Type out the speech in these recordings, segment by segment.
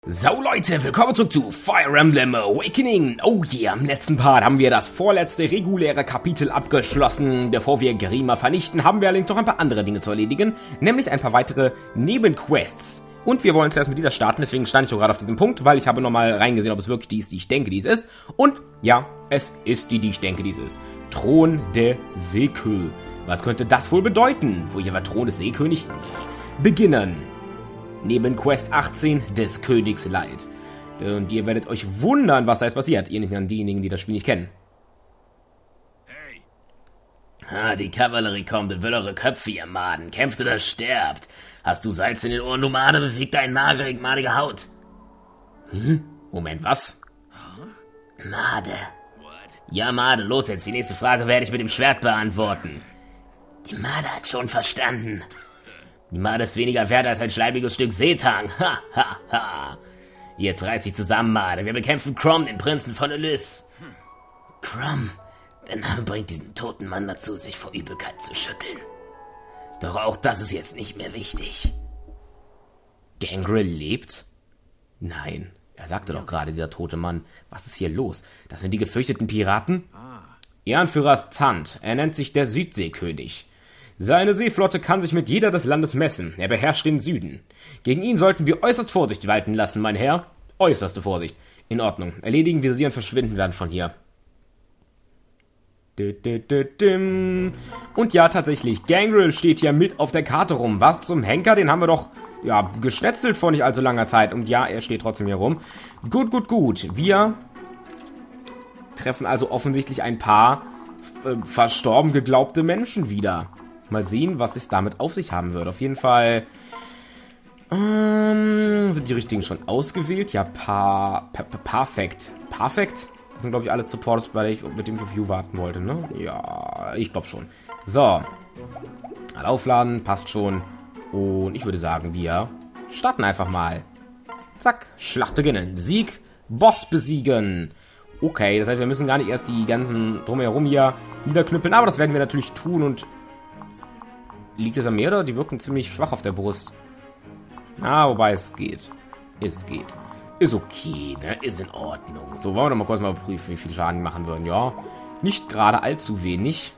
So Leute, willkommen zurück zu Fire Emblem Awakening. Oh yeah, im letzten Part haben wir das vorletzte reguläre Kapitel abgeschlossen. Bevor wir Grima vernichten, haben wir allerdings noch ein paar andere Dinge zu erledigen, nämlich ein paar weitere Nebenquests. Und wir wollen zuerst mit dieser starten, deswegen stand ich so gerade auf diesem Punkt, weil ich habe nochmal reingesehen, ob es wirklich die ist, die ich denke, die es ist. Und ja, es ist die ich denke, die es ist. Thron de Seekö. Was könnte das wohl bedeuten? Wo ich aber Thron des Seekönig beginnen. Neben Quest 18 des Königs Leid. Und ihr werdet euch wundern, was da jetzt passiert. Ihr nicht an diejenigen, die das Spiel nicht kennen. Hey. Die Kavallerie kommt und will eure Köpfe, ihr Maden. Kämpft oder sterbt. Hast du Salz in den Ohren, du Made, bewegt deine madige Haut. Moment, was? Made. Ja, Made, los jetzt. Die nächste Frage werde ich mit dem Schwert beantworten. Die Made hat schon verstanden. Die Made ist weniger wert als ein schleibiges Stück Seetang. Ha, ha, ha. Jetzt reiß dich zusammen, Made. Wir bekämpfen Chrom, den Prinzen von Elys. Chrom, der Name bringt diesen toten Mann dazu, sich vor Übelkeit zu schütteln. Doch auch das ist jetzt nicht mehr wichtig. Gangrel lebt? Nein, er sagte doch gerade, dieser tote Mann. Was ist hier los? Das sind die gefürchteten Piraten? Ihr Anführer ist Zand. Er nennt sich der Südseekönig. Seine Seeflotte kann sich mit jeder des Landes messen. Er beherrscht den Süden. Gegen ihn sollten wir äußerst Vorsicht walten lassen, mein Herr. Äußerste Vorsicht. In Ordnung. Erledigen wir sie und verschwinden dann von hier. Und ja, tatsächlich, Gangrel steht hier mit auf der Karte rum. Was zum Henker? Den haben wir doch, ja, geschnetzelt vor nicht allzu langer Zeit. Und ja, er steht trotzdem hier rum. Gut. Wir treffen also offensichtlich ein paar verstorben geglaubte Menschen wieder. Mal sehen, was es damit auf sich haben wird. Auf jeden Fall sind die richtigen schon ausgewählt. Ja, perfekt. Perfekt? Das sind, glaube ich, alles Supporters, mit dem ich auf You warten wollte, ne? Ja, ich glaube schon. So. Alle aufladen, passt schon. Und ich würde sagen, wir starten einfach mal. Zack, Schlacht beginnen. Sieg, Boss besiegen. Okay, das heißt, wir müssen gar nicht erst die ganzen drumherum hier niederknüppeln. Aber das werden wir natürlich tun und... Liegt es an mir, oder? Die wirken ziemlich schwach auf der Brust. Wobei es geht. Es geht. Ist okay, ne? Ist in Ordnung. So, wollen wir doch mal kurz mal prüfen, wie viel Schaden die machen würden. Ja, nicht gerade allzu wenig.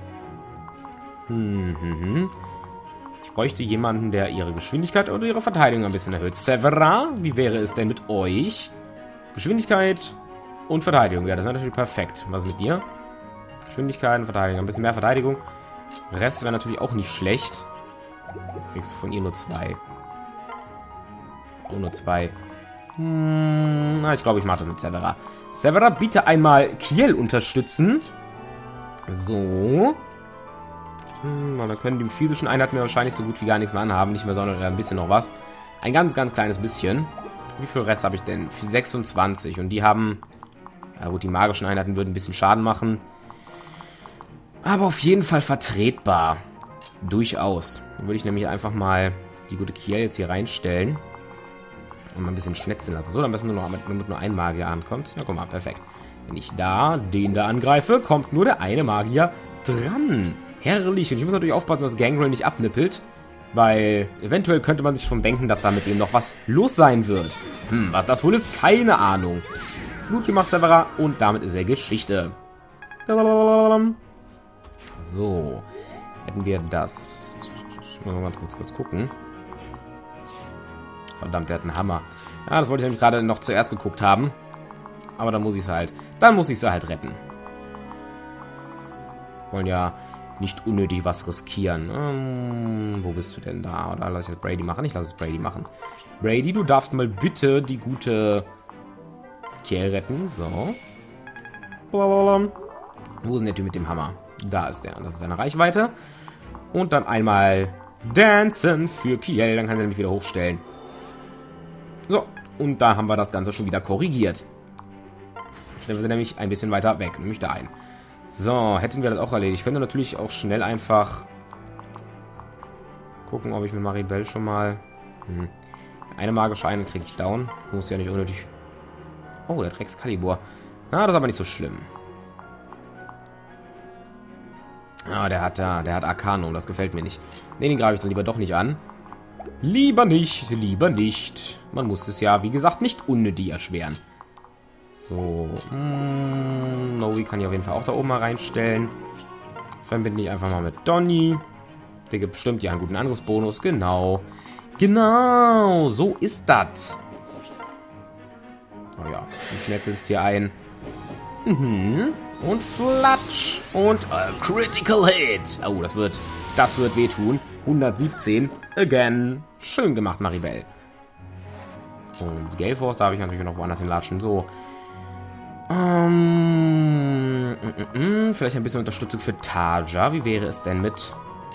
Ich bräuchte jemanden, der ihre Geschwindigkeit oder ihre Verteidigung ein bisschen erhöht. Severa, wie wäre es denn mit euch? Geschwindigkeit und Verteidigung. Ja, das ist natürlich perfekt. Was ist mit dir? Geschwindigkeit und Verteidigung. Ein bisschen mehr Verteidigung. Rest wäre natürlich auch nicht schlecht. Kriegst du von ihr nur 2. Oh, nur 2. Ich glaube, ich mache das mit Severa. Severa, bitte einmal Kiel unterstützen. So. Da können die physischen Einheiten wahrscheinlich so gut wie gar nichts mehr anhaben. Nicht mehr, sondern ein bisschen noch was. Ein ganz kleines bisschen. Wie viel Rest habe ich denn? 26. Und die haben... Ja gut, die magischen Einheiten würden ein bisschen Schaden machen. Aber auf jeden Fall vertretbar. Durchaus. Dann würde ich nämlich einfach mal die gute Kiel jetzt hier reinstellen. Und mal ein bisschen schnetzen lassen. So, dann müssen damit nur ein Magier ankommt. Ja, guck mal, perfekt. Wenn ich den da angreife, kommt nur der eine Magier dran. Herrlich. Und ich muss natürlich aufpassen, dass Gangrel nicht abnippelt. Weil eventuell könnte man sich schon denken, dass da mit dem noch was los sein wird. Was das wohl ist, keine Ahnung. Gut gemacht, Severa. Und damit ist er Geschichte. So, hätten wir das. Müssen wir mal kurz gucken. Verdammt, der hat einen Hammer. Ja, das wollte ich nämlich gerade noch zuerst geguckt haben. Aber dann muss ich es halt. Dann muss ich sie halt retten. Wollen ja nicht unnötig was riskieren. Wo bist du denn da? Oder lass ich das Brady machen? Ich lasse es Brady machen. Brady, du darfst mal bitte die gute Kiel retten. So. Wo ist denn der Typ mit dem Hammer? Da ist der. Das ist seine Reichweite. Und dann einmal Dancen für Kiel. Dann kann er nämlich wieder hochstellen. So. Und da haben wir das Ganze schon wieder korrigiert. Stellen wir sie nämlich ein bisschen weiter weg. Nämlich da ein. So. Hätten wir das auch erledigt. Ich könnte natürlich auch schnell einfach gucken, ob ich mit Maribel schon mal... Eine magische Einheit kriege ich down. Muss ja nicht unnötig... Oh, der Excalibur. Das ist aber nicht so schlimm. Der hat Arcanum, das gefällt mir nicht. Den greife ich dann lieber doch nicht an. Lieber nicht, lieber nicht. Man muss es ja, wie gesagt, nicht unnötig erschweren. So, Noe kann ich auf jeden Fall auch da oben mal reinstellen. Verbinde ich einfach mal mit Donny. Der gibt bestimmt ja einen guten Angriffsbonus. Genau. Genau, so ist das. Oh ja, du schnetzelst hier ein. Und flatsch. Und a critical hit. Oh, das wird wehtun. 117. Again. Schön gemacht, Maribel. Und Gale Force, da habe ich natürlich noch woanders hinlatschen. So. Vielleicht ein bisschen Unterstützung für Tarja. Wie wäre es denn mit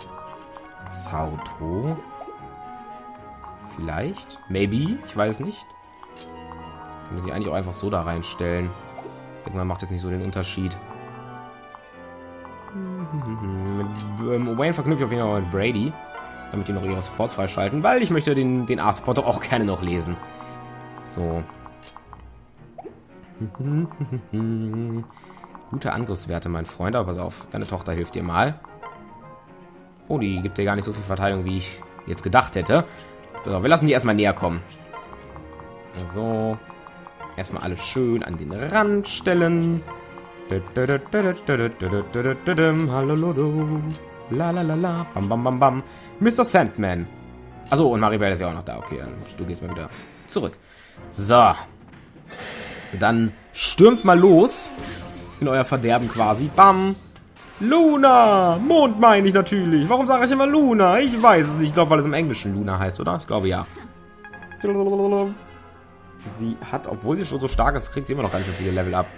Sauto? Vielleicht? Maybe? Ich weiß nicht. Kann man sie eigentlich auch einfach so da reinstellen. Ich denke, man macht jetzt nicht so den Unterschied. Mit Wayne verknüpfe ich auf jeden Fall mit Brady, damit die noch ihre Supports freischalten, weil ich möchte den A-Support doch auch gerne noch lesen. So. Gute Angriffswerte, mein Freund, aber pass auf, deine Tochter hilft dir mal. Oh, die gibt dir gar nicht so viel Verteidigung, wie ich jetzt gedacht hätte. So, wir lassen die erstmal näher kommen. So. Erstmal alles schön an den Rand stellen. Lalalala. Bam, bam, bam, bam. Mr. Sandman. Achso, und Maribel ist ja auch noch da. Okay, dann du gehst mal wieder zurück. So. Dann stürmt mal los. In euer Verderben quasi. Bam. Luna. Mond meine ich natürlich. Warum sage ich immer Luna? Ich weiß es nicht. Ich glaube, weil es im Englischen Luna heißt, oder? Ich glaube, ja. Sie hat, obwohl sie schon so stark ist, kriegt sie immer noch ganz schön viele Level ab.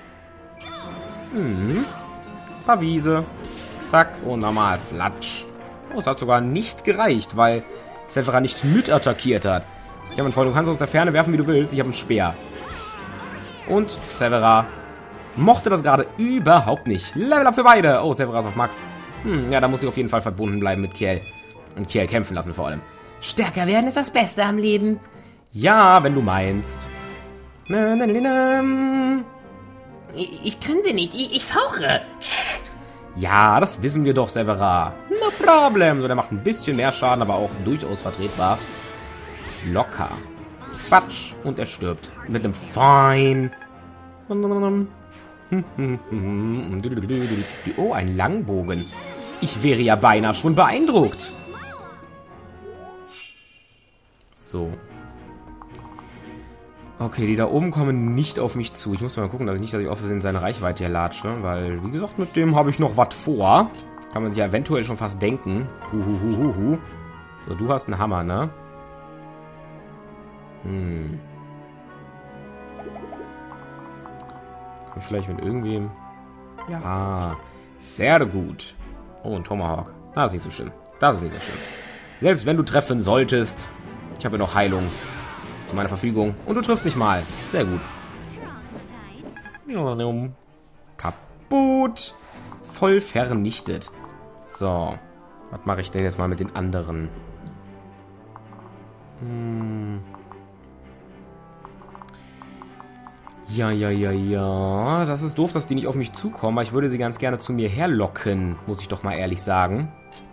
Pavise. Zack. Und normal. Flatsch. Oh, es hat sogar nicht gereicht, weil Severa nicht mit attackiert hat. Ich habe einen Freund, du kannst aus der Ferne werfen, wie du willst. Ich habe einen Speer. Und Severa mochte das gerade überhaupt nicht. Level up für beide. Oh, Severa ist auf Max. Ja, da muss ich auf jeden Fall verbunden bleiben mit Kiel. Und Kiel kämpfen lassen vor allem. Stärker werden ist das Beste am Leben. Ja, wenn du meinst. Ich grinse nicht, ich fauche. Ja, das wissen wir doch, Severa. No problem. So, der macht ein bisschen mehr Schaden, aber auch durchaus vertretbar. Locker. Quatsch. Und er stirbt. Mit einem Fine. Oh, ein Langbogen. Ich wäre ja beinahe schon beeindruckt. So. Okay, die da oben kommen nicht auf mich zu. Ich muss mal gucken, dass ich aus Versehen seine Reichweite hier latsche. Weil, wie gesagt, mit dem habe ich noch was vor. Kann man sich ja eventuell schon fast denken. So, du hast einen Hammer, ne? Kann ich vielleicht mit irgendwem... Ja, sehr gut. Oh, ein Tomahawk. Das ist nicht so schlimm. Das ist nicht so schlimm. Selbst wenn du treffen solltest, ich habe ja noch Heilung zu meiner Verfügung. Und du triffst nicht mal. Sehr gut. Kaputt. Voll vernichtet. So. Was mache ich denn jetzt mal mit den anderen? Ja. Das ist doof, dass die nicht auf mich zukommen. Aber ich würde sie ganz gerne zu mir herlocken. Muss ich doch mal ehrlich sagen.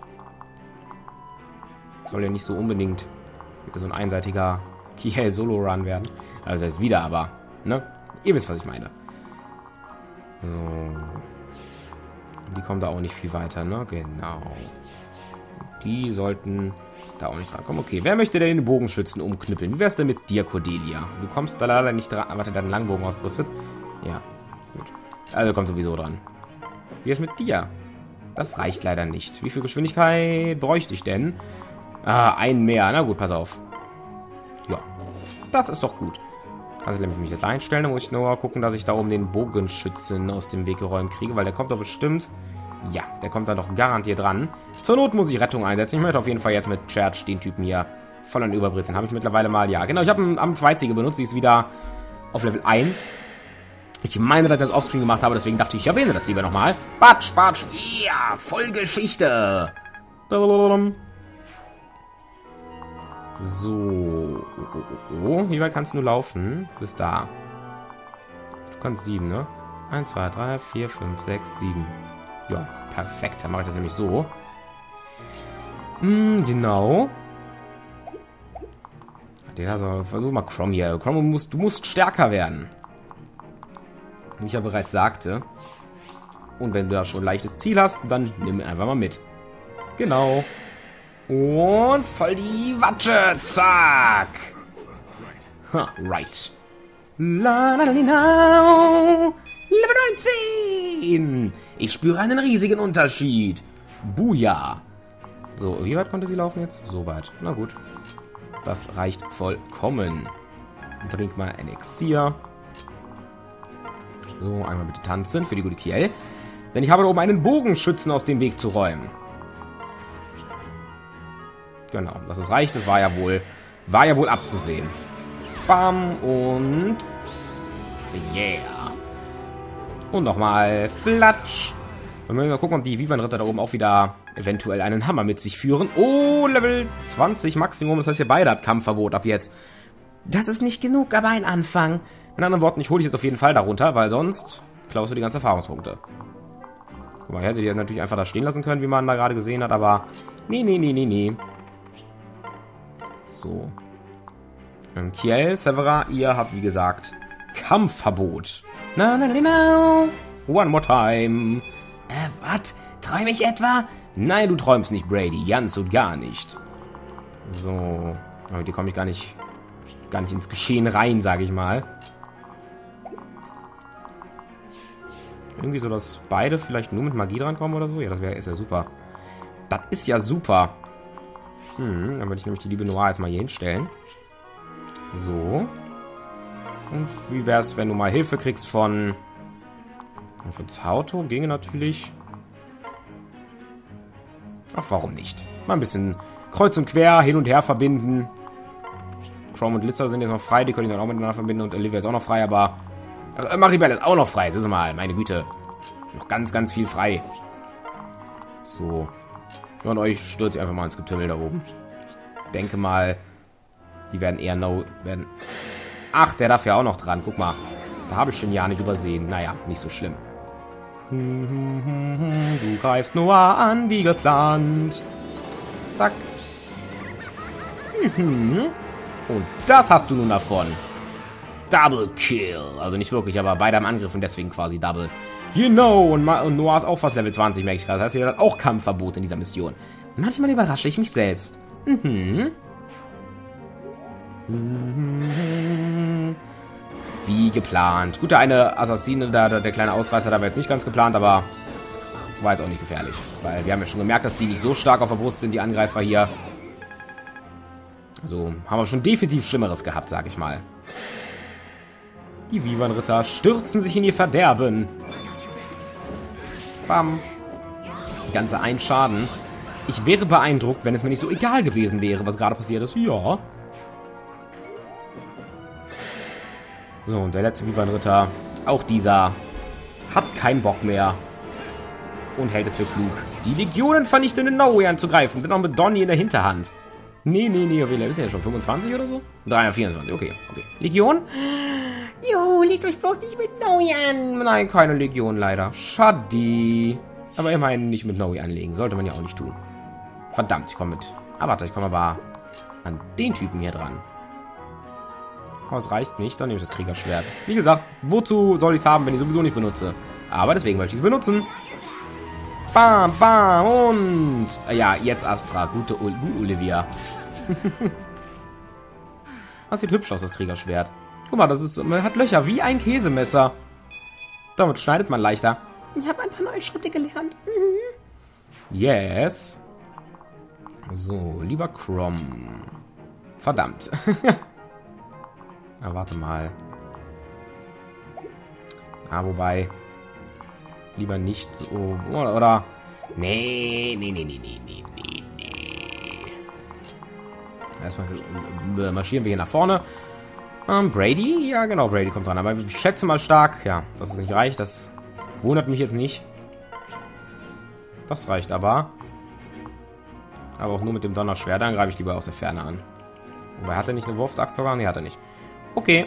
Soll ja nicht so unbedingt so ein einseitiger Kiel Solo Run werden. Also das heißt wieder, aber, ne? Ihr wisst, was ich meine. So. Die kommen da auch nicht viel weiter, ne? Genau. Die sollten da auch nicht rankommen. Okay, wer möchte denn den Bogenschützen umknüppeln? Wie wär's denn mit dir, Cordelia? Du kommst da leider nicht dran. Warte, deinen Langbogen ausgerüstet? Ja, gut. Also kommt sowieso dran. Wie ist mit dir? Das reicht leider nicht. Wie viel Geschwindigkeit bräuchte ich denn? Ah, einen mehr. Na gut, pass auf. Ja, das ist doch gut. Kann ich nämlich mich jetzt einstellen. Da muss ich nur gucken, dass ich da oben den Bogenschützen aus dem Weg geräumt kriege, weil der kommt doch bestimmt... Ja, der kommt da doch garantiert dran. Zur Not muss ich Rettung einsetzen. Ich möchte auf jeden Fall jetzt mit Church den Typen hier voll an Überbritzen. Habe ich mittlerweile mal... Ja, genau. Ich habe einen am Zweiziege benutzt. Die ist wieder auf Level 1. Ich meine, dass ich das offscreen gemacht habe. Deswegen dachte ich, ich erwähne das lieber nochmal. Batsch, batsch. Ja, voll Geschichte. So. Wie weit kannst du nur laufen? Bis da. Du kannst 7, ne? 1, 2, 3, 4, 5, 6, 7. Ja, perfekt. Dann mache ich das nämlich so. Genau. Also, versuch mal Chrom hier. Chrom, du musst stärker werden. Wie ich ja bereits sagte. Und wenn du da schon ein leichtes Ziel hast, dann nimm ihn einfach mal mit. Genau. Und voll die Watsche. Zack. Ha, right. La, la, la, la, Level 19. Ich spüre einen riesigen Unterschied. Buja. So, wie weit konnte sie laufen jetzt? So weit. Na gut. Das reicht vollkommen. Trink mal Elixier. So, einmal bitte tanzen für die gute Kiel. Denn ich habe da oben einen Bogenschützen aus dem Weg zu räumen. Genau, dass es reicht, das war ja wohl abzusehen. Bam und... Yeah. Und nochmal Flatsch. Wir müssen mal gucken, ob die Vivan-Ritter da oben auch wieder eventuell einen Hammer mit sich führen. Oh, Level 20 Maximum. Das heißt, ihr beide habt Kampfverbot ab jetzt. Das ist nicht genug, aber ein Anfang. In anderen Worten, ich hole dich jetzt auf jeden Fall darunter, weil sonst klaust du die ganzen Erfahrungspunkte. Guck mal, ich hätte die natürlich einfach da stehen lassen können, wie man da gerade gesehen hat, aber... Nee. So. Kiel, Severa, ihr habt, wie gesagt, Kampfverbot. Na. One more time. Was? Träume ich etwa? Nein, du träumst nicht, Brady. Ganz und gar nicht. So. Aber die komme ich gar nicht ins Geschehen rein, sage ich mal. Irgendwie so, dass beide vielleicht nur mit Magie drankommen oder so. Ja, ist ja super. Das ist ja super. Dann würde ich nämlich die liebe Noir jetzt mal hier hinstellen. So. Und wie wäre es, wenn du mal Hilfe kriegst von Zauto? Ginge natürlich. Ach, warum nicht? Mal ein bisschen kreuz und quer, hin und her verbinden. Chrom und Lissa sind jetzt noch frei, die können ich dann auch miteinander verbinden. Und Olivia ist auch noch frei, aber... Maribel ist auch noch frei, siehst du mal, meine Güte. Noch ganz, ganz viel frei. So. Und euch stürzt einfach mal ins Getümmel da oben. Ich denke mal, die werden eher werden... Ach, der darf ja auch noch dran. Guck mal. Da habe ich den ja nicht übersehen. Naja, nicht so schlimm. Du greifst Noah an, wie geplant. Zack. Und das hast du nun davon. Double Kill. Also nicht wirklich, aber beide am Angriff und deswegen quasi Double. Genau. Und Noah ist auch fast Level 20, merke ich gerade. Das heißt, er hat auch Kampfverbot in dieser Mission. Manchmal überrasche ich mich selbst. Wie geplant. Gut, der eine Assassine, der kleine Ausreißer, da war jetzt nicht ganz geplant, aber war jetzt auch nicht gefährlich. Weil wir haben ja schon gemerkt, dass die nicht so stark auf der Brust sind, die Angreifer hier. Also haben wir schon definitiv Schlimmeres gehabt, sag ich mal. Die Vivan-Ritter stürzen sich in ihr Verderben. Bam. Die ganze ein Schaden. Ich wäre beeindruckt, wenn es mir nicht so egal gewesen wäre, was gerade passiert ist. Ja. So, und der letzte Vivan-Ritter, auch dieser, hat keinen Bock mehr. Und hält es für klug, die Legionen vernichtenden Noe anzugreifen. Denn auch mit Donnie in der Hinterhand. Nee, wir sind ja schon 25 oder so? 324, okay. Legion? Jo, legt euch bloß nicht mit Noe an. Nein, keine Legion leider. Schade. Aber immerhin nicht mit Noe anlegen. Sollte man ja auch nicht tun. Verdammt, ich komme mit. Ah, warte, ich komme aber an den Typen hier dran. Aber es reicht nicht, dann nehme ich das Kriegerschwert. Wie gesagt, wozu soll ich es haben, wenn ich sowieso nicht benutze? Aber deswegen möchte ich es benutzen. Bam, bam und... Ja, jetzt Astra. Gute Olivia. Das sieht hübsch aus, das Kriegerschwert. Guck mal, man hat Löcher wie ein Käsemesser. Damit schneidet man leichter. Ich habe ein paar neue Schritte gelernt. Yes. So, lieber Chrom. Verdammt. Na, warte mal. Ah, wobei... Lieber nicht so... Oder... Nee. Erstmal marschieren wir hier nach vorne. Brady? Ja, genau, Brady kommt dran. Aber ich schätze mal stark... Ja, dass es nicht reicht, das wundert mich jetzt nicht. Das reicht aber. Aber auch nur mit dem Donnerschwert. Dann greife ich lieber aus der Ferne an. Wobei, hat er nicht eine Wurftaxt sogar? Nee, hat er nicht. Okay.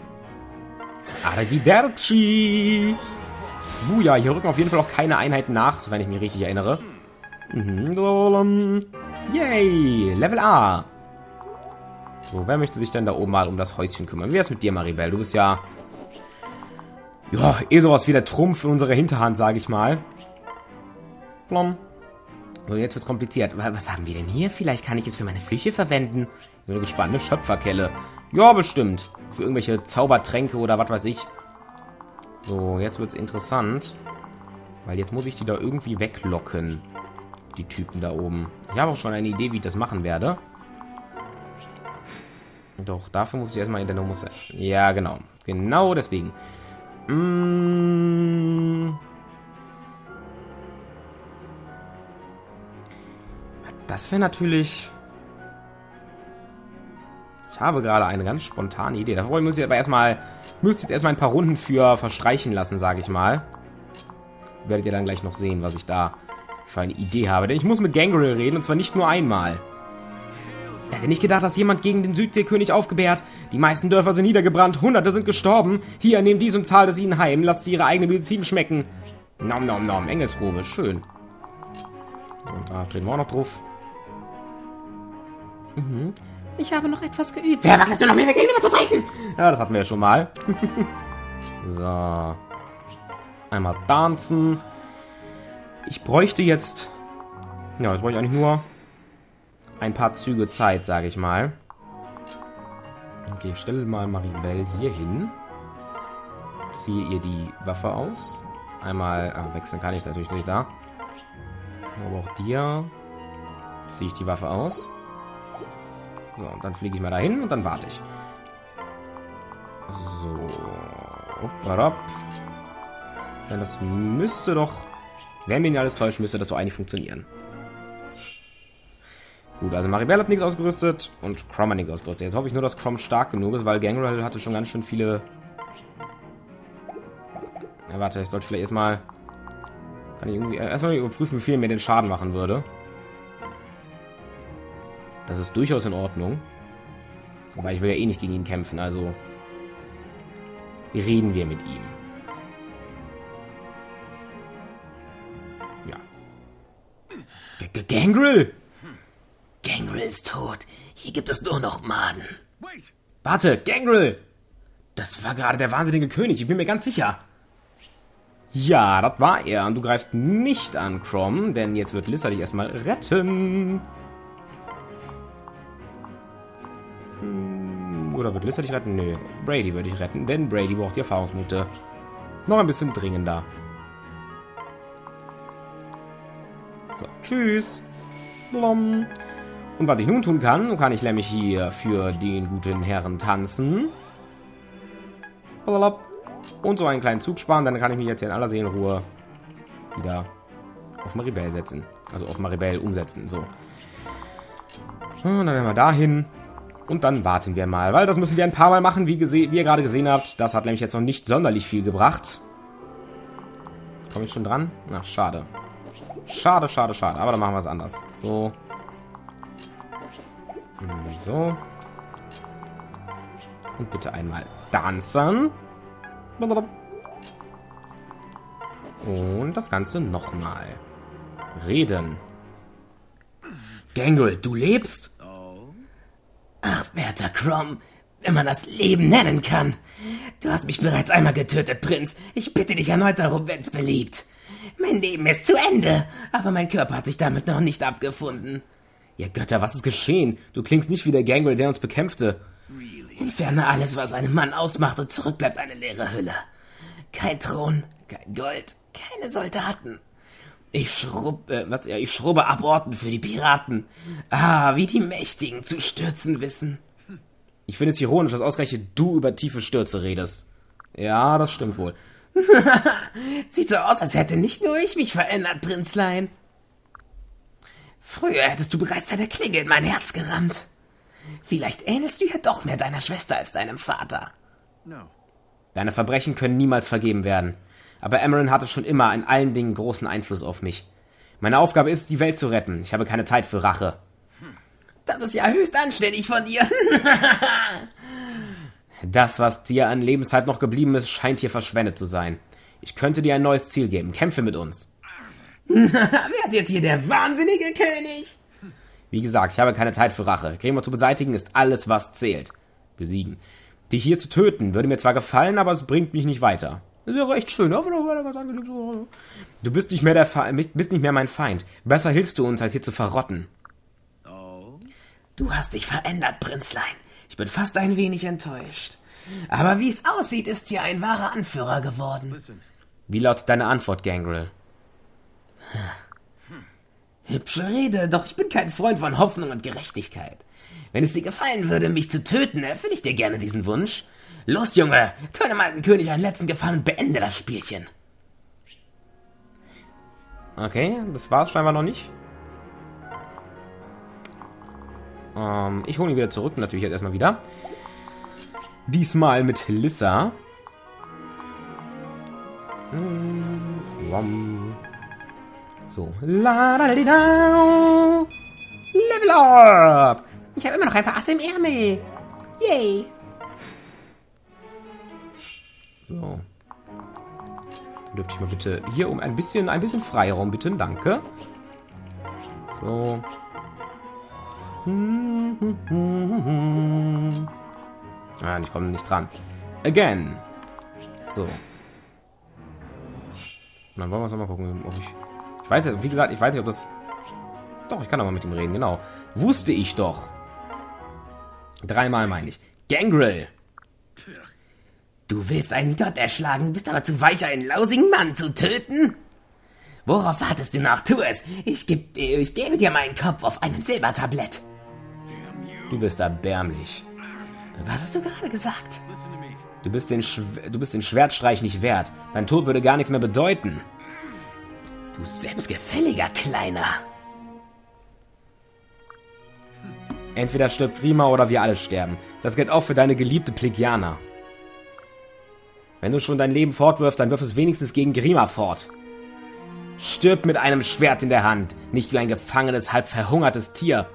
Arrivederci. Buja, hier rücken auf jeden Fall auch keine Einheiten nach, sofern ich mich richtig erinnere. Yay, Level A. So, wer möchte sich denn da oben mal um das Häuschen kümmern? Wie wär's mit dir, Maribel? Du bist ja... Ja, eh sowas wie der Trumpf in unserer Hinterhand, sage ich mal. Plom. So, jetzt wird's kompliziert. Was haben wir denn hier? Vielleicht kann ich es für meine Flüche verwenden. Ich bin gespannt. Eine Schöpferkelle. Ja, bestimmt. Für irgendwelche Zaubertränke oder was weiß ich. So, jetzt wird's interessant. Weil jetzt muss ich die da irgendwie weglocken. Die Typen da oben. Ich habe auch schon eine Idee, wie ich das machen werde. Doch, dafür muss ich erstmal in der Nummer... Ja, genau. Genau deswegen. Das wäre natürlich... Ich habe gerade eine ganz spontane Idee. Dafür muss ich aber erstmal... Müsste jetzt erstmal ein paar Runden für verstreichen lassen, sage ich mal. Werdet ihr dann gleich noch sehen, was ich da für eine Idee habe. Denn ich muss mit Gangrel reden, und zwar nicht nur einmal. Ich hätte nicht gedacht, dass jemand gegen den Südseekönig aufgebärt. Die meisten Dörfer sind niedergebrannt, Hunderte sind gestorben. Hier, nehmt dies und zahlt es ihnen heim. Lasst sie ihre eigene Medizin schmecken. Nom, nom, nom. Engelsrobe, schön. Und da treten wir auch noch drauf. Ich habe noch etwas geübt. Wer wagt es nur noch mehr gegenüber zu treten? Ja, das hatten wir ja schon mal. So. Einmal tanzen. Ich bräuchte jetzt... Ja, das brauche ich eigentlich nur... ein paar Züge Zeit, sage ich mal. Okay, ich stelle mal Maribel hier hin. Ziehe ihr die Waffe aus. Einmal... wechseln kann ich natürlich nicht da. Aber auch dir ziehe ich die Waffe aus. So, und dann fliege ich mal dahin und dann warte ich. So. Hopp. Denn das müsste doch... Wenn mir nicht alles täuscht, müsste das doch eigentlich funktionieren. Gut, also Maribel hat nichts ausgerüstet und Chrom hat nichts ausgerüstet. Jetzt hoffe ich nur, dass Chrom stark genug ist, weil Gangrel hatte schon ganz schön viele... Ja, warte, ich sollte vielleicht erstmal... Kann ich irgendwie... erstmal überprüfen, wie viel mir den Schaden machen würde. Das ist durchaus in Ordnung. Aber ich will ja eh nicht gegen ihn kämpfen, also... Reden wir mit ihm. Ja. Gangrel! Gangrel ist tot. Hier gibt es nur noch Maden. Warte, Gangrel! Das war gerade der wahnsinnige König, ich bin mir ganz sicher. Ja, das war er. Und du greifst nicht an, Chrom, denn jetzt wird Lissa dich erstmal retten. Oder wird Lissa dich retten? Nö, Brady würde dich retten, denn Brady braucht die Erfahrungspunkte. Noch ein bisschen dringender. So, tschüss. Blom. Und was ich nun tun kann ich nämlich hier für den guten Herrn tanzen. Und so einen kleinen Zug sparen, dann kann ich mich jetzt hier in aller Seelenruhe wieder auf Maribel setzen. Also auf Maribel umsetzen, so. Und dann werden wir dahin. Und dann warten wir mal, weil das müssen wir ein paar Mal machen, wie ihr gerade gesehen habt. Das hat nämlich jetzt noch nicht sonderlich viel gebracht. Komme ich schon dran? Ach, schade. Schade. Aber dann machen wir es anders. So. So. Und bitte einmal tanzen. Und das Ganze nochmal. Reden. Gangrel, du lebst? Ach, werter Chrom, wenn man das Leben nennen kann. Du hast mich bereits einmal getötet, Prinz. Ich bitte dich erneut darum, wenn's beliebt. Mein Leben ist zu Ende, aber mein Körper hat sich damit noch nicht abgefunden. Ihr Götter, was ist geschehen? Du klingst nicht wie der Gangrel, der uns bekämpfte. Entferne alles, was einen Mann ausmacht, und zurück bleibt eine leere Hülle. Kein Thron, kein Gold, keine Soldaten. Ich schrubbe Aborten für die Piraten. Ah, wie die Mächtigen zu stürzen wissen. Ich finde es ironisch, dass ausgerechnet du über tiefe Stürze redest. Ja, das stimmt wohl. Sieht so aus, als hätte nicht nur ich mich verändert, Prinzlein. Früher hättest du bereits deine Klinge in mein Herz gerammt. Vielleicht ähnelst du ja doch mehr deiner Schwester als deinem Vater. Deine Verbrechen können niemals vergeben werden. Aber Amarin hatte schon immer in allen Dingen großen Einfluss auf mich. Meine Aufgabe ist, die Welt zu retten. Ich habe keine Zeit für Rache. Das ist ja höchst anständig von dir. Das, was dir an Lebenszeit noch geblieben ist, scheint hier verschwendet zu sein. Ich könnte dir ein neues Ziel geben. Kämpfe mit uns. Wer ist jetzt hier der wahnsinnige König? Wie gesagt, ich habe keine Zeit für Rache. Grima zu beseitigen ist alles, was zählt. Besiegen. Dich hier zu töten würde mir zwar gefallen, aber es bringt mich nicht weiter. Das wäre echt schön, aber doch ganz angenehm so. Du bist nicht mehr mein Feind. Besser hilfst du uns, als hier zu verrotten. Du hast dich verändert, Prinzlein. Ich bin fast ein wenig enttäuscht. Aber wie es aussieht, ist hier ein wahrer Anführer geworden. Wie lautet deine Antwort, Gangrel? Hübsche Rede, doch ich bin kein Freund von Hoffnung und Gerechtigkeit. Wenn es dir gefallen würde, mich zu töten, erfülle ich dir gerne diesen Wunsch. Los, Junge, tu dem alten König einen letzten Gefallen und beende das Spielchen. Okay, das war's scheinbar noch nicht. Ich hole ihn wieder zurück, natürlich jetzt erstmal wieder. Diesmal mit Lissa. So. Level up! Ich habe immer noch ein paar Asse im Ärmel. Yay! So. Dann dürfte ich mal bitte hier um ein bisschen Freiraum bitten. Danke. So. Ah, ich komme nicht dran. Again. So. Und dann wollen wir uns mal gucken, ob ich weiß ja, wie gesagt, ich weiß nicht, ob das... Doch, ich kann aber mit ihm reden, genau. Wusste ich doch. 3-mal meine ich. Gangrel! Du willst einen Gott erschlagen, bist aber zu weich, einen lausigen Mann zu töten? Worauf wartest du noch? Tu es! Ich gebe dir meinen Kopf auf einem Silbertablett. Du bist erbärmlich. Was hast du gerade gesagt? Du bist den Schwertstreich nicht wert. Dein Tod würde gar nichts mehr bedeuten. Du selbstgefälliger Kleiner. Entweder stirbt Grima oder wir alle sterben. Das gilt auch für deine geliebte Plegiana. Wenn du schon dein Leben fortwirfst, dann wirf es wenigstens gegen Grima fort. Stirb mit einem Schwert in der Hand, nicht wie ein gefangenes, halb verhungertes Tier.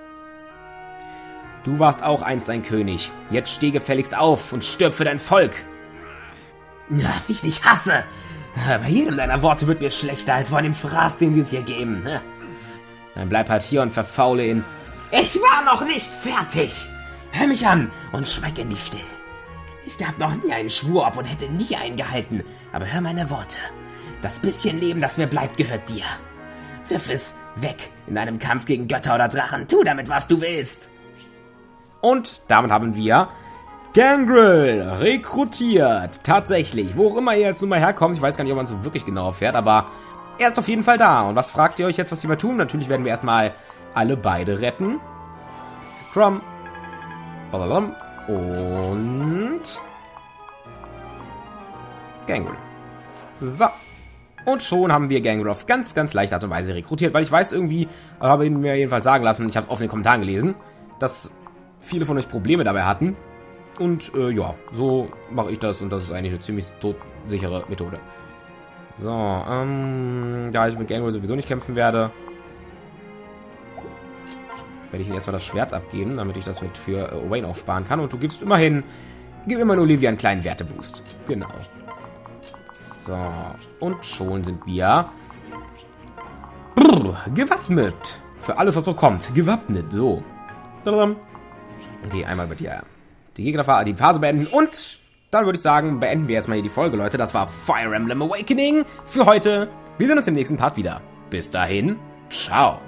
Du warst auch einst ein König. Jetzt steh gefälligst auf und stirb für dein Volk. Ja, wie ich dich hasse. Bei jedem deiner Worte wird mir schlechter als vor dem Fraß, den sie uns hier geben. Dann bleib halt hier und verfaule in... Ich war noch nicht fertig. Hör mich an und schweig endlich still. Ich gab noch nie einen Schwur ab und hätte nie einen gehalten. Aber hör meine Worte. Das bisschen Leben, das mir bleibt, gehört dir. Wirf es weg in einem Kampf gegen Götter oder Drachen. Tu damit, was du willst. Und damit haben wir Gangrel rekrutiert. Tatsächlich. Wo auch immer er jetzt nun mal herkommt. Ich weiß gar nicht, ob man so wirklich genau erfährt, aber er ist auf jeden Fall da. Und was fragt ihr euch jetzt, was wir tun? Natürlich werden wir erstmal alle beide retten. Crom. Und Gangrel. So. Und schon haben wir Gangrel auf ganz, ganz leichte Art und Weise rekrutiert, weil ich weiß irgendwie, habe ihn mir jedenfalls sagen lassen, ich habe es auf den Kommentaren gelesen, dass viele von euch Probleme dabei hatten. Und ja, so mache ich das und das ist eigentlich eine ziemlich todsichere Methode. So, da ich mit Gangrel sowieso nicht kämpfen werde, werde ich ihm erstmal das Schwert abgeben, damit ich das mit für Owain aufsparen kann. Und du gib immerhin Olivia einen kleinen Werteboost. Genau. So, und schon sind wir gewappnet. Für alles, was so kommt. Gewappnet, so. Okay, einmal wird hier die Gegner die Phase beenden. Und dann würde ich sagen, beenden wir erstmal hier die Folge, Leute. Das war Fire Emblem Awakening für heute. Wir sehen uns im nächsten Part wieder. Bis dahin, ciao.